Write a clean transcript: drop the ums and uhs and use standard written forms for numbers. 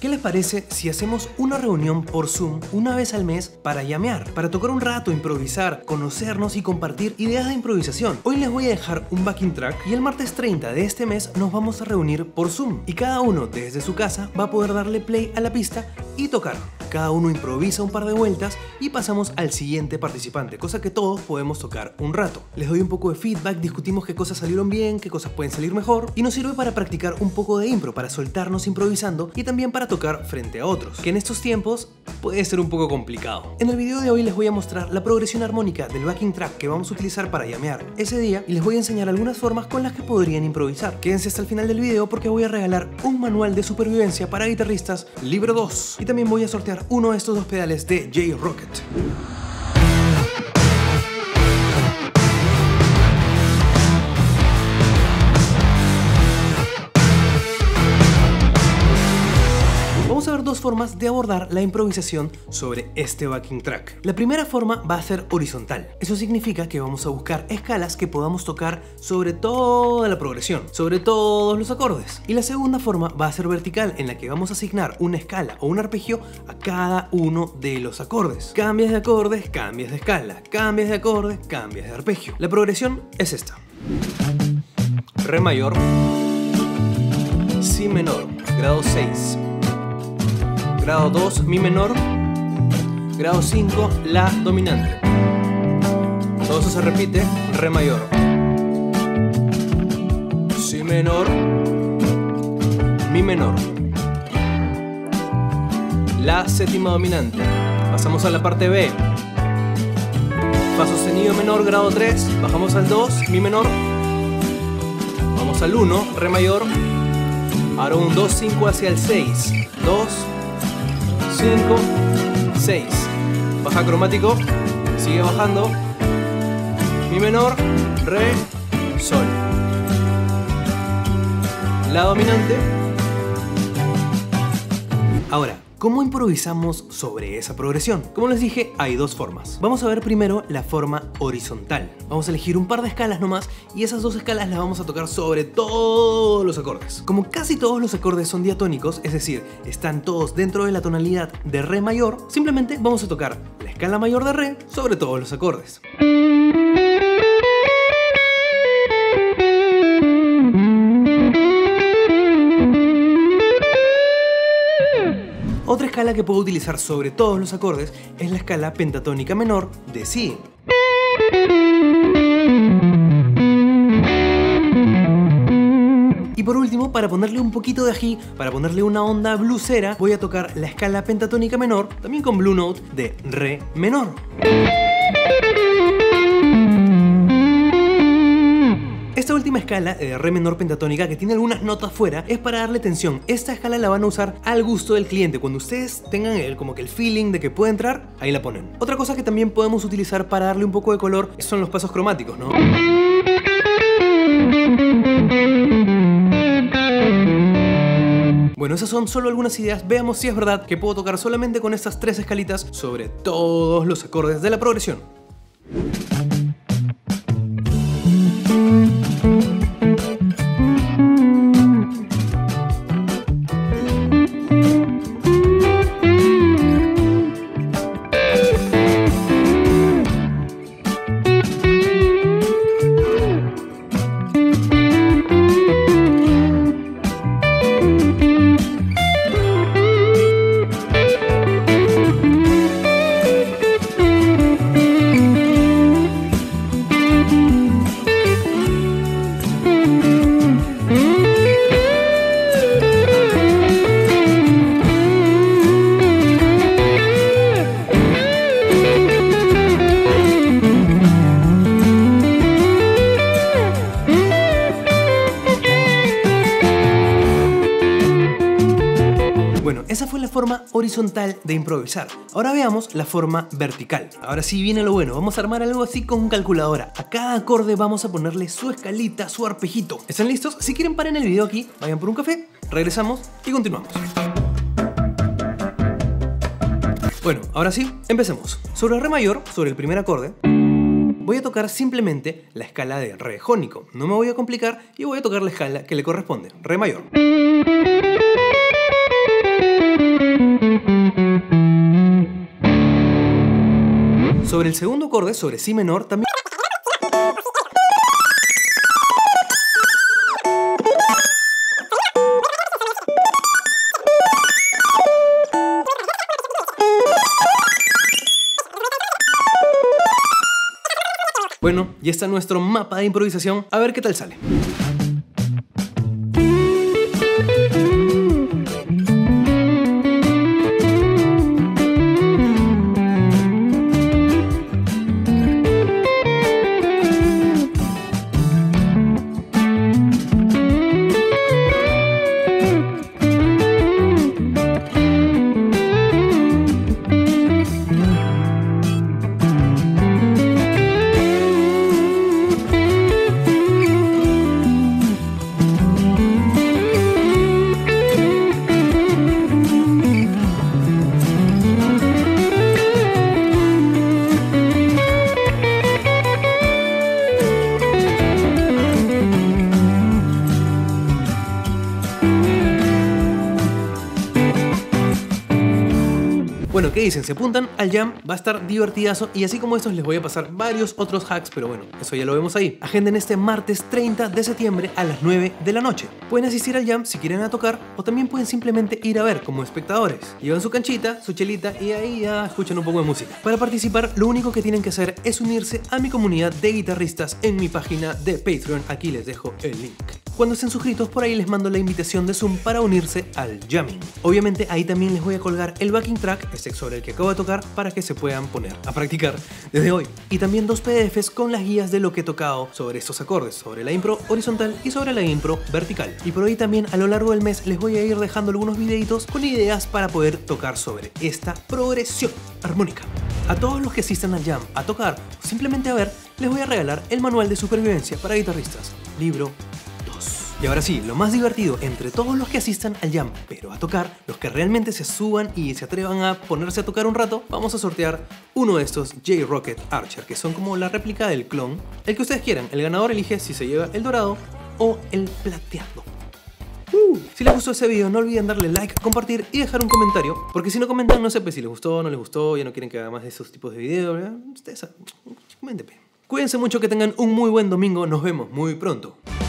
¿Qué les parece si hacemos una reunión por Zoom una vez al mes para llamear, para tocar un rato, improvisar, conocernos y compartir ideas de improvisación? Hoy les voy a dejar un backing track y el martes 30 de este mes nos vamos a reunir por Zoom y cada uno desde su casa va a poder darle play a la pista y tocar. Cada uno improvisa un par de vueltas y pasamos al siguiente participante, cosa que todos podemos tocar un rato. Les doy un poco de feedback, discutimos qué cosas salieron bien, qué cosas pueden salir mejor y nos sirve para practicar un poco de impro, para soltarnos improvisando y también para tocar frente a otros, que en estos tiempos puede ser un poco complicado. En el video de hoy les voy a mostrar la progresión armónica del backing track que vamos a utilizar para llamear ese día y les voy a enseñar algunas formas con las que podrían improvisar. Quédense hasta el final del video porque voy a regalar un manual de supervivencia para guitarristas libro 2 y también voy a sortear uno de estos dos pedales de J-Rocket. Vamos a ver dos formas de abordar la improvisación sobre este backing track. La primera forma va a ser horizontal. Eso significa que vamos a buscar escalas que podamos tocar sobre toda la progresión, sobre todos los acordes. Y la segunda forma va a ser vertical, en la que vamos a asignar una escala o un arpegio a cada uno de los acordes. Cambias de acordes, cambias de escala, cambias de acordes, cambias de arpegio. La progresión es esta: Re mayor, Si menor, grado 6, grado 2, Mi menor, grado 5, La dominante. Todo eso se repite: Re mayor, Si menor, Mi menor, La séptima dominante. Pasamos a la parte B. Fa sostenido menor, grado 3, bajamos al 2, Mi menor, vamos al 1, Re mayor, ahora un 2, 5 hacia el 6, 2, 5, 6, baja cromático, sigue bajando, Mi menor, Re, Sol, La dominante. Ahora, ¿cómo improvisamos sobre esa progresión? Como les dije, hay dos formas. Vamos a ver primero la forma horizontal. Vamos a elegir un par de escalas nomás y esas dos escalas las vamos a tocar sobre todos los acordes. Como casi todos los acordes son diatónicos, es decir, están todos dentro de la tonalidad de Re mayor, simplemente vamos a tocar la escala mayor de Re sobre todos los acordes. Otra escala que puedo utilizar sobre todos los acordes es la escala pentatónica menor de Si. Y por último, para ponerle un poquito de ají, para ponerle una onda bluesera, voy a tocar la escala pentatónica menor, también con blue note, de Re menor. Esta última escala de Re menor pentatónica, que tiene algunas notas fuera, es para darle tensión. Esta escala la van a usar al gusto del cliente. Cuando ustedes tengan como que el feeling de que puede entrar, ahí la ponen. Otra cosa que también podemos utilizar para darle un poco de color son los pasos cromáticos, ¿no? Bueno, esas son solo algunas ideas. Veamos si es verdad que puedo tocar solamente con estas tres escalitas sobre todos los acordes de la progresión. Esa fue la forma horizontal de improvisar. Ahora veamos la forma vertical. Ahora sí viene lo bueno, vamos a armar algo así con calculadora. A cada acorde vamos a ponerle su escalita, su arpejito. ¿Están listos? Si quieren paren el video aquí, vayan por un café, regresamos y continuamos. Bueno, ahora sí, empecemos. Sobre Re mayor, sobre el primer acorde, voy a tocar simplemente la escala de Re jónico. No me voy a complicar y voy a tocar la escala que le corresponde, Re mayor. Sobre el segundo acorde, sobre si menor, también... Bueno, ya está nuestro mapa de improvisación, a ver qué tal sale. Bueno, ¿qué dicen? ¿Se apuntan al jam? Va a estar divertidazo y así como estos les voy a pasar varios otros hacks, pero bueno, eso ya lo vemos ahí. Agenden este martes 30 de septiembre a las 9 de la noche. Pueden asistir al jam si quieren a tocar o también pueden simplemente ir a ver como espectadores. Llevan su canchita, su chelita y ahí ya escuchan un poco de música. Para participar, lo único que tienen que hacer es unirse a mi comunidad de guitarristas en mi página de Patreon. Aquí les dejo el link. Cuando estén suscritos por ahí les mando la invitación de Zoom para unirse al jamming. Obviamente ahí también les voy a colgar el backing track, sobre el que acabo de tocar, para que se puedan poner a practicar desde hoy. Y también 2 PDFs con las guías de lo que he tocado sobre estos acordes, sobre la impro horizontal y sobre la impro vertical. Y por ahí también a lo largo del mes les voy a ir dejando algunos videitos con ideas para poder tocar sobre esta progresión armónica. A todos los que asistan al jam a tocar o simplemente a ver, les voy a regalar el manual de supervivencia para guitarristas, libro 2. Y ahora sí, lo más divertido entre todos los que asistan al jam, pero a tocar, los que realmente se suban y se atrevan a ponerse a tocar un rato, vamos a sortear uno de estos J-Rocket Archer, que son como la réplica del clon. El que ustedes quieran, el ganador elige si se lleva el dorado o el plateado. Si les gustó ese video, no olviden darle like, compartir y dejar un comentario, porque si no comentan, no sé pues, si les gustó o no les gustó, ya no quieren que haga más de esos tipos de videos, ¿verdad? Ustedes comenten. Cuídense mucho, que tengan un muy buen domingo, nos vemos muy pronto.